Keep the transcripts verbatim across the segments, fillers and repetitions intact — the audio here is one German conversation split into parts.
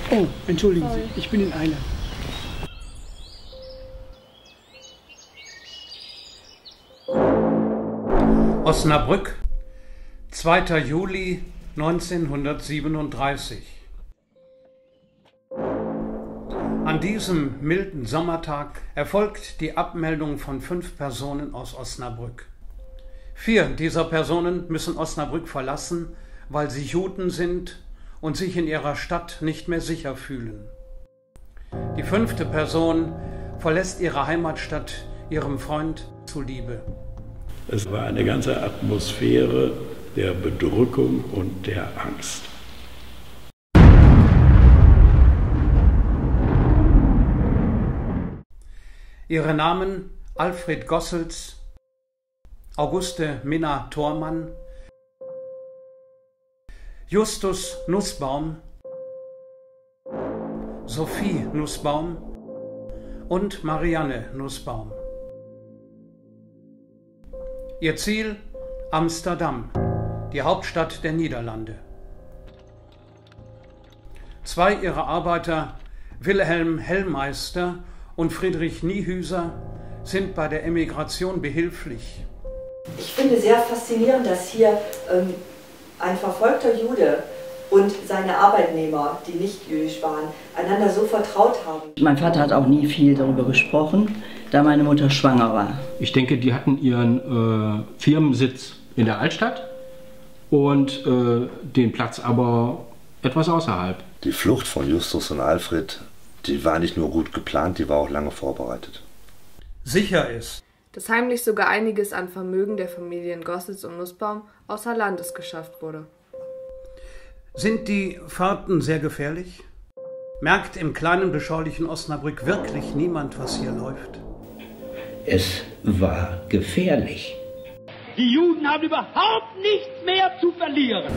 Oh, entschuldigen Sorry. Sie, ich bin in Eile. Osnabrück, zweiter Juli neunzehnhundertsiebenunddreißig. An diesem milden Sommertag erfolgt die Abmeldung von fünf Personen aus Osnabrück. Vier dieser Personen müssen Osnabrück verlassen, weil sie Juden sind und sich in ihrer Stadt nicht mehr sicher fühlen. Die fünfte Person verlässt ihre Heimatstadt ihrem Freund zuliebe. Es war eine ganze Atmosphäre der Bedrückung und der Angst. Ihre Namen Alfred Gossels, Auguste Minna-Thormann, Justus Nußbaum, Sophie Nußbaum und Marianne Nußbaum. Ihr Ziel Amsterdam, die Hauptstadt der Niederlande. Zwei ihrer Arbeiter, Wilhelm Hellmeister und Friedrich Niehüser, sind bei der Emigration behilflich. Ich finde sehr faszinierend, dass hier ähm, ein verfolgter Jude und seine Arbeitnehmer, die nicht jüdisch waren, einander so vertraut haben. Mein Vater hat auch nie viel darüber gesprochen, da meine Mutter schwanger war. Ich denke, die hatten ihren äh, Firmensitz in der Altstadt und äh, den Platz aber etwas außerhalb. Die Flucht von Justus und Alfred, die war nicht nur gut geplant, die war auch lange vorbereitet. Sicher ist, dass heimlich sogar einiges an Vermögen der Familien Gossels und Nußbaum außer Landes geschafft wurde. Sind die Fahrten sehr gefährlich? Merkt im kleinen, beschaulichen Osnabrück wirklich niemand, was hier läuft? Es war gefährlich. Die Juden haben überhaupt nichts mehr zu verlieren.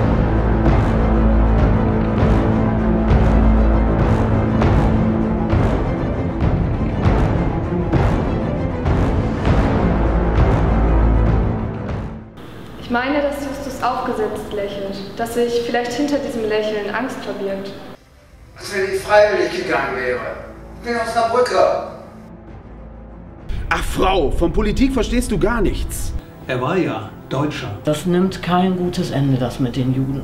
Ich meine, dass Justus aufgesetzt lächelt, dass sich vielleicht hinter diesem Lächeln Angst verbirgt. Was, wenn ich freiwillig gegangen wäre? Ich bin Osnabrücker. Ach Frau, von Politik verstehst du gar nichts. Er war ja Deutscher. Das nimmt kein gutes Ende, das mit den Juden.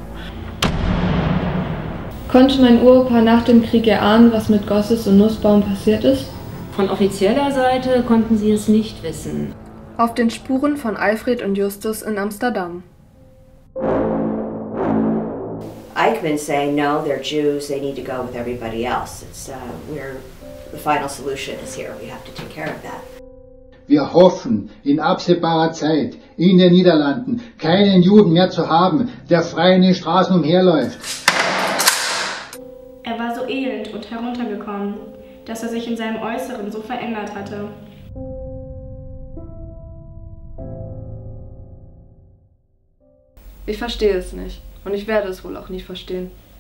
Konnte mein Uropa nach dem Krieg erahnen, was mit Gossels und Nußbaum passiert ist? Von offizieller Seite konnten sie es nicht wissen. Auf den Spuren von Alfred und Justus in Amsterdam. Eichmann's saying no, they're Jews, they need to go with everybody else. It's uh, we're the final solution is here. We have to take care of that. Wir hoffen, in absehbarer Zeit in den Niederlanden keinen Juden mehr zu haben, der frei in den Straßen umherläuft. Er war so elend und heruntergekommen, dass er sich in seinem Äußeren so verändert hatte. Ich verstehe es nicht und ich werde es wohl auch nie verstehen.